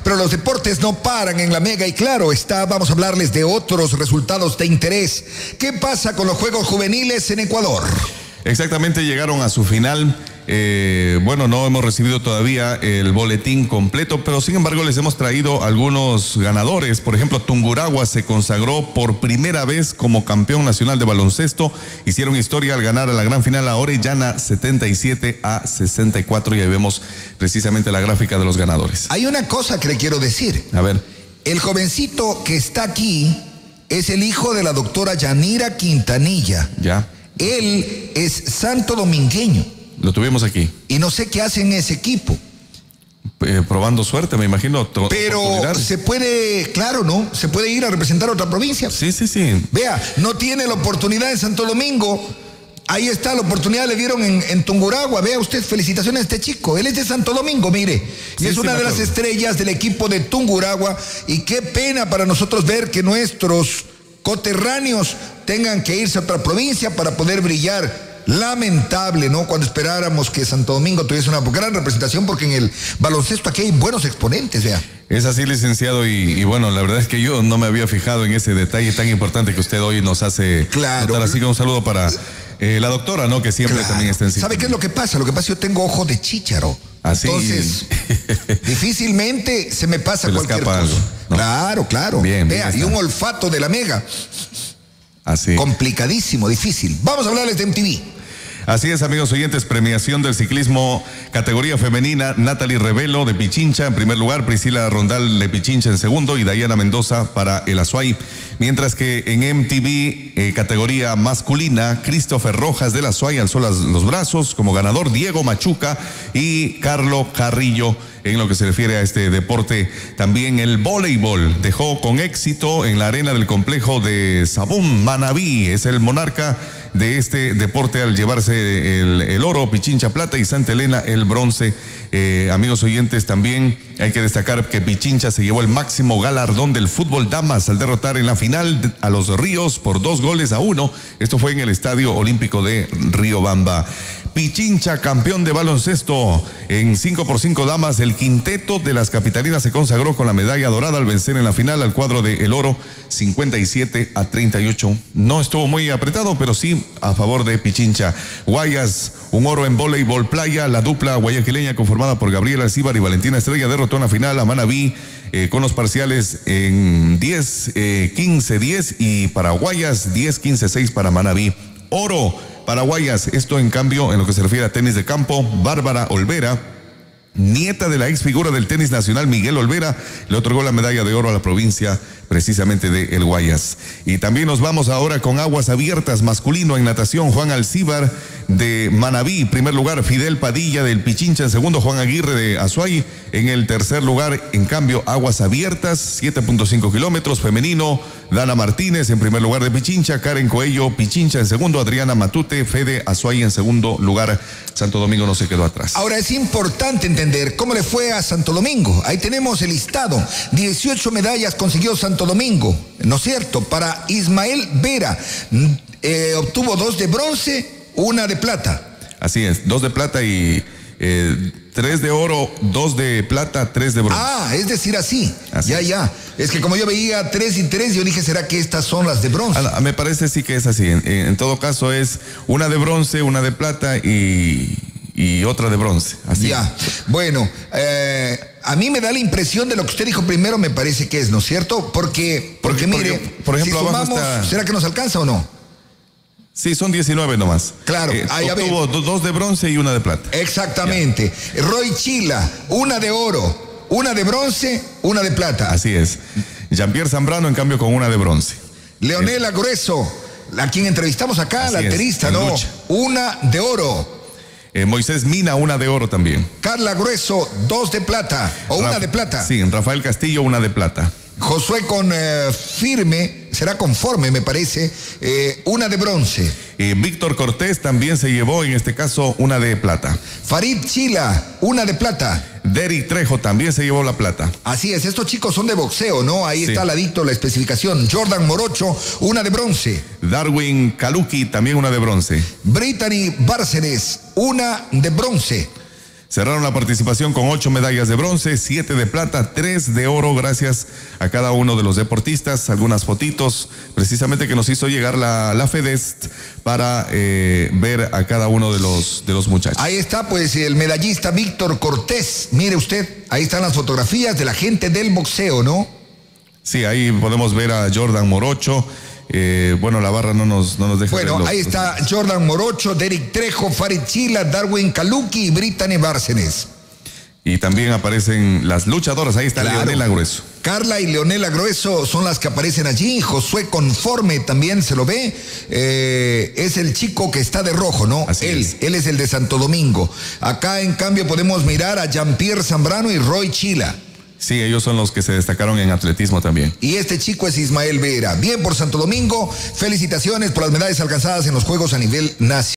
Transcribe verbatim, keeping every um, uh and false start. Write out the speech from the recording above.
Pero los deportes no paran en la Mega y claro está, vamos a hablarles de otros resultados de interés. ¿Qué pasa con los Juegos Juveniles en Ecuador? Exactamente, llegaron a su final. Eh, bueno, no hemos recibido todavía el boletín completo, pero sin embargo les hemos traído algunos ganadores. Por ejemplo, Tungurahua se consagró por primera vez como campeón nacional de baloncesto. Hicieron historia al ganar a la gran final a Orellana setenta y siete a sesenta y cuatro, y ahí vemos precisamente la gráfica de los ganadores. Hay una cosa que le quiero decir. A ver. El jovencito que está aquí es el hijo de la doctora Yanira Quintanilla. Ya. Él es santo domingueño. Lo tuvimos aquí. Y no sé qué hace en ese equipo. Eh, probando suerte, me imagino. Pero se puede, claro, ¿no? Se puede ir a representar a otra provincia. Sí, sí, sí. Vea, no tiene la oportunidad en Santo Domingo. Ahí está, la oportunidad le dieron en, en Tungurahua. Vea usted, felicitaciones a este chico. Él es de Santo Domingo, mire. Y sí, es una sí, de las estrellas del equipo de Tungurahua. Y qué pena para nosotros ver que nuestros coterráneos tengan que irse a otra provincia para poder brillar. Lamentable, ¿no? Cuando esperáramos que Santo Domingo tuviese una gran representación, porque en el baloncesto aquí hay buenos exponentes, vea. Es así, licenciado, y, y bueno, la verdad es que yo no me había fijado en ese detalle tan importante que usted hoy nos hace claro. notar. Así que un saludo para eh, la doctora, ¿no? Que siempre claro. también está en ¿Sabe qué es lo que pasa? Lo que pasa es que yo tengo ojo de chícharo. Así. Entonces, difícilmente se me pasa se cualquier cosa. Algo, ¿no? Claro, claro. Bien, vea, bien y un olfato de la Mega. Así. Complicadísimo, difícil. Vamos a hablarles de M T V. Así es, amigos oyentes, premiación del ciclismo categoría femenina. Natalie Revelo de Pichincha en primer lugar, Priscila Rondal de Pichincha en segundo y Dayana Mendoza para el Azuay. Mientras que en M T V eh, categoría masculina, Christopher Rojas del Azuay alzó las, los brazos como ganador, Diego Machuca y Carlo Carrillo. En lo que se refiere a este deporte, también el voleibol dejó con éxito en la arena del complejo de Sabón. Manabí es el monarca de este deporte al llevarse el, el oro, Pichincha plata y Santa Elena el bronce. Eh, amigos oyentes, también hay que destacar que Pichincha se llevó el máximo galardón del fútbol damas al derrotar en la final a los Ríos por dos goles a uno. Esto fue en el Estadio Olímpico de Riobamba. Pichincha, campeón de baloncesto en cinco por cinco damas. El quinteto de las capitalinas se consagró con la medalla dorada al vencer en la final al cuadro de El Oro cincuenta y siete a treinta y ocho. No estuvo muy apretado, pero sí a favor de Pichincha. Guayas, un oro en voleibol playa. La dupla guayaquileña conformada por Gabriela Alcíbar y Valentina Estrella derrotó en la final a Manabí eh, con los parciales en diez, quince, diez y para Guayas diez, quince, seis para Manabí. Oro Paraguayas, esto en cambio en lo que se refiere a tenis de campo, Bárbara Olvera, nieta de la ex figura del tenis nacional Miguel Olvera, le otorgó la medalla de oro a la provincia precisamente de El Guayas. Y también nos vamos ahora con aguas abiertas masculino en natación, Juan Alcíbar de Manabí, primer lugar, Fidel Padilla del Pichincha en segundo, Juan Aguirre de Azuay en el tercer lugar. En cambio, aguas abiertas, siete punto cinco kilómetros, femenino, Dana Martínez en primer lugar de Pichincha, Karen Coello Pichincha en segundo, Adriana Matute, Fede Azuay en segundo lugar. Santo Domingo no se quedó atrás. Ahora es importante entender cómo le fue a Santo Domingo. Ahí tenemos el listado. dieciocho medallas consiguió Santo Domingo, ¿no es cierto? Para Ismael Vera, eh, obtuvo dos de bronce, una de plata. Así es, dos de plata y eh, tres de oro, dos de plata, tres de bronce. Ah, es decir, así. así ya, es. ya. Es que como yo veía tres y tres, yo dije, ¿será que estas son las de bronce? Ah, me parece sí que es así. En, en todo caso es una de bronce, una de plata y, y otra de bronce. Así. Ya, bueno, eh, a mí me da la impresión de lo que usted dijo primero, me parece que es, ¿no es cierto? Porque, porque, porque mire, por, por ejemplo, si sumamos, está... ¿será que nos alcanza o no? Sí, son diecinueve nomás. Claro. Eh, obtuvo dos de bronce y una de plata. Exactamente. Ya. Roy Chila, una de oro, una de bronce, una de plata. Así es. Jean-Pierre Zambrano, en cambio, con una de bronce. Leonela es. Grueso, a quien entrevistamos acá, así la alterista, ¿no? Lucha. Una de oro. Eh, Moisés Mina, una de oro también. Carla Grueso, dos de plata, o Ra una de plata. Sí, Rafael Castillo, una de plata. Josué con eh, firme, será conforme me parece, eh, una de bronce. Eh, Víctor Cortés también se llevó en este caso una de plata. Farid Chila, una de plata. Derrick Trejo también se llevó la plata. Así es, estos chicos son de boxeo, ¿no? Ahí sí. Está al ladito la especificación. Jordan Morocho, una de bronce. Darwin Kaluki, también una de bronce. Brittany Bárcenas, una de bronce. Cerraron la participación con ocho medallas de bronce, siete de plata, tres de oro, gracias a cada uno de los deportistas. Algunas fotitos precisamente que nos hizo llegar la, la FEDEST para eh, ver a cada uno de los, de los muchachos. Ahí está pues el medallista Víctor Cortés. Mire usted, ahí están las fotografías de la gente del boxeo, ¿no? Sí, ahí podemos ver a Jordan Morocho. Eh, bueno, la barra no nos, no nos deja Bueno, ver los, ahí está Jordan Morocho, Derek Trejo, Farid Chila, Darwin Kaluki y Brittany Bárcenas. Y también aparecen las luchadoras, ahí está claro. Leonela Grueso. Carla y Leonela Grueso son las que aparecen allí. Josué Conforme también se lo ve. Eh, es el chico que está de rojo, ¿no? Así él, es. él es el de Santo Domingo. Acá en cambio podemos mirar a Jean-Pierre Zambrano y Roy Chila. Sí, ellos son los que se destacaron en atletismo también. Y este chico es Ismael Vera. Bien por Santo Domingo. Felicitaciones por las medallas alcanzadas en los Juegos a nivel nacional.